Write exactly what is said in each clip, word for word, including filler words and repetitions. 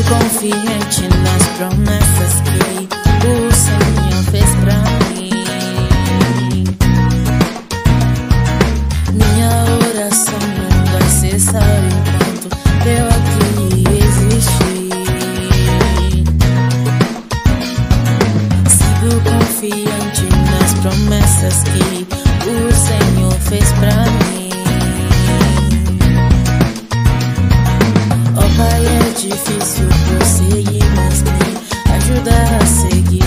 confiante nas promessas que o Senhor fez pra mim. Minha oração não vai cessar enquanto eu aqui existir. Sigo confiante nas promessas que o Senhor fez pra mim. Ó Pai, é difícil prosseguir, mas me ajuda a seguir.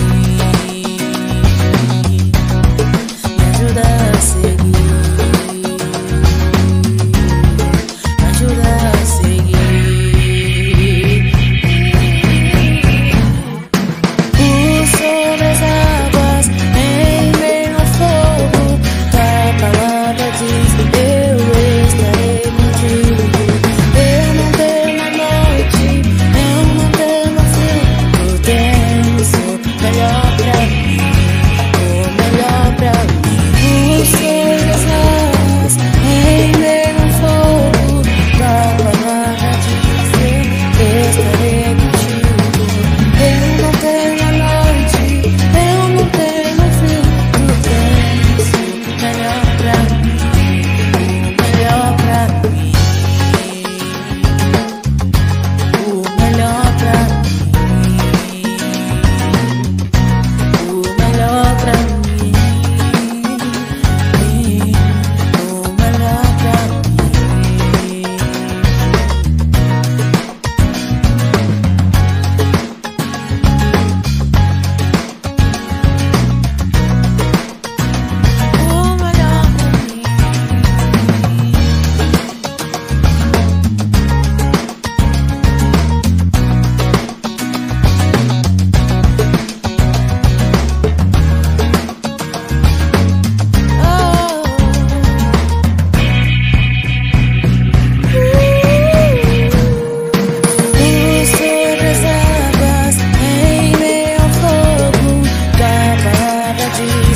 Me ajuda a seguir. Me ajuda a seguir. Por sobre as águas, em meio ao fogo, tua palavra diz: eu estarei contigo. Eu não temo a noite, eu não temo a frio. Tu tens o melhor pra mim, o melhor pra mim. Por sobre as águas, em meio ao fogo, tua palavra diz: eu estarei contigo. Eu não temo a noite, eu não temo a frio. Tu tens o melhor pra mim, o melhor pra mim. O melhor pra mim, o melhor pra mim, o melhor pra mim. O melhor pra mim. Por sobre as águas, em meio ao fogo, tua palavra diz: